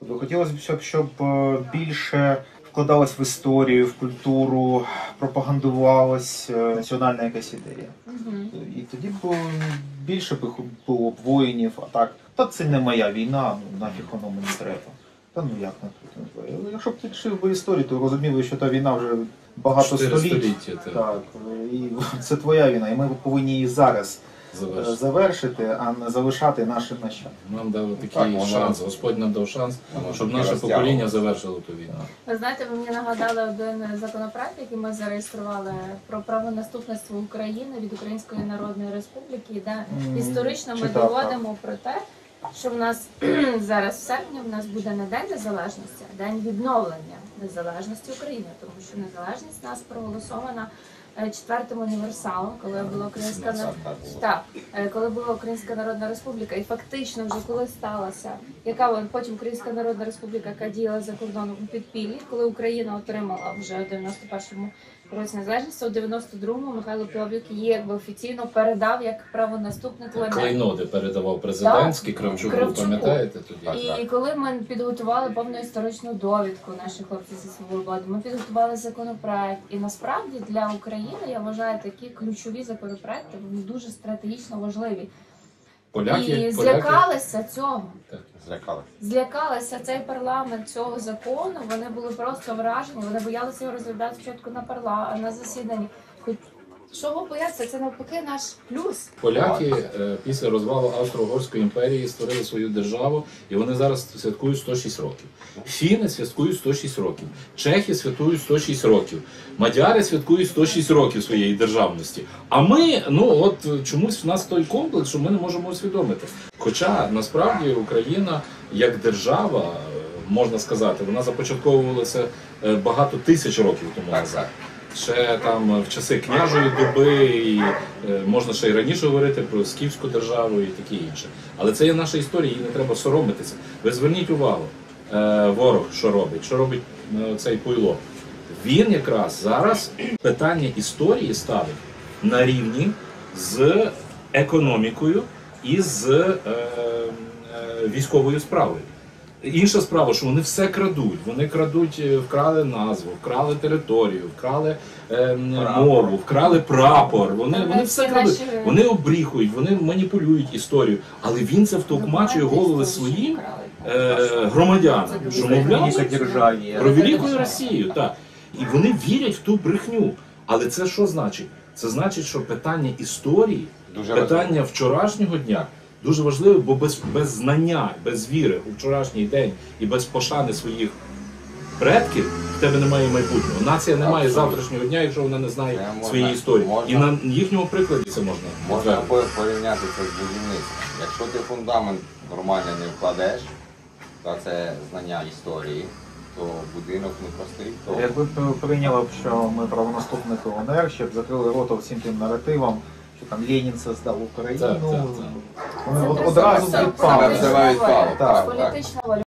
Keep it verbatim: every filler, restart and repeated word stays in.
Хотілося б, щоб більше вкладалось в історію, в культуру, пропагандувалась національна якась ідея. Угу. І тоді б більше б було б воїнів, а так, та це не моя війна, ну нафіг воно мені треба. Та ну як не тут. Якщо б ти вчив би історію, то розуміли, що та війна вже багато століть. Так. Так, і це твоя війна, і ми повинні її зараз Завершити. завершити, а не залишати нашим нащадкам. Нам дав такий Так, воно- шанс, Господь нам дав шанс, Воно щоб таки наше розтягувалося. покоління завершило ту війну. Ви знаєте, ви мені нагадали один законопроект, який ми зареєстрували про правонаступництво України від Української Народної Республіки, де Мгм. історично ми Читав, доводимо про те, що в нас зараз в серпні в нас буде не День Незалежності, а День відновлення незалежності України, тому що незалежність в нас проголосована е, четвертим універсалом, коли була Українська на- так, е, коли була Українська Народна Республіка, і фактично вже коли сталася, яка вон- потім Українська Народна Республіка, яка діяла за кордоном у підпіллі, коли Україна отримала вже у дев'яносто першому році незалежність, у дев'яносто другому Михайло Плав'юк її якби офіційно передав як правонаступник ЛНР. Клейноди передавав президентський, Кравчуку, Кравчуку. пам'ятаєте тоді? Так, І так. коли ми підготували повну історичну довідку, наші хлопці зі свободи, ми підготували законопроект. І насправді для України, я вважаю, такі ключові законопроекти, вони дуже стратегічно важливі. Поляки, І поляки. злякалися цього. Так. Злякали. Злякалися цей парламент цього закону, вони були просто вражені, вони боялися його розглядати спочатку на парла... на засіданні. Хоч чого бояться, це навпаки наш плюс. Поляки е, після розвалу Австро-Угорської імперії створили свою державу, і вони зараз святкують сто шість років. Фіни святкують сто шість років, чехи святкують сто шість років, мадяри святкують сто шість років своєї державності. А ми, ну от чомусь в нас той комплекс, що ми не можемо усвідомити. Хоча насправді Україна як держава, е, можна сказати, вона започатковувалася е, багато тисяч років тому Так, назад. так. Ще там в часи княжої доби, і е, можна ще й раніше говорити про Скіфську державу і таке інше. Але це є наша історія, її не треба соромитися. Ви зверніть увагу, е, ворог що робить, що робить е, цей Пуйло. Він якраз зараз питання історії ставить на рівні з економікою і з е, е, військовою справою. Інша справа, що вони все крадуть. Вони крадуть, е, вкрали назву, вкрали територію, вкрали е, мову, вкрали прапор. Вони, вони все крадуть. Вони обріхують, вони маніпулюють історію. Але він це втовкмачує голови своїм е, громадянам. Що, мовляв, державі. про велику Росію, так. І вони вірять в ту брехню. Але це що значить? Це значить, що питання історії, Дуже питання важливо. вчорашнього дня дуже важливе, бо без, без знання, без віри у вчорашній день і без пошани своїх предків в тебе немає майбутнього. Нація не має Абсолютно. завтрашнього дня, якщо вона не знає Це можна- своєї історії. можна- І на їхньому прикладі це можна. Можна підтвердити. порівняти це з будівництвом. Якщо ти фундамент нормально не вкладеш, то це знання історії, то будинок не простоїть. То... Якби прийняли б, що ми правонаступники ОНР, щоб закрили рота всім тим наративам, що там Ленін создав Україну, Так, так, так. вони Це от- просто одразу політична відпали. Це навіть воля. впало, так, Політична воля.